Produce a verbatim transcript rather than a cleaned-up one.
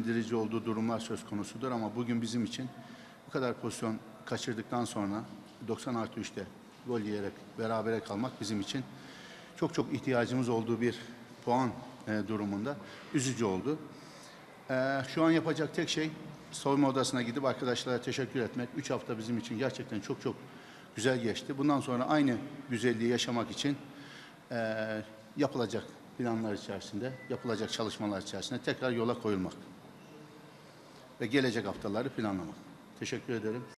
bildirici olduğu durumlar söz konusudur ama bugün bizim için bu kadar pozisyon kaçırdıktan sonra doksan artı üçte gol yiyerek berabere kalmak bizim için çok çok ihtiyacımız olduğu bir puan e, durumunda üzücü oldu. E, şu an yapacak tek şey soyunma odasına gidip arkadaşlara teşekkür etmek. Üç hafta bizim için gerçekten çok çok güzel geçti. Bundan sonra aynı güzelliği yaşamak için e, yapılacak planlar içerisinde, yapılacak çalışmalar içerisinde tekrar yola koyulmak ve gelecek haftaları planlamak. Teşekkür ederim.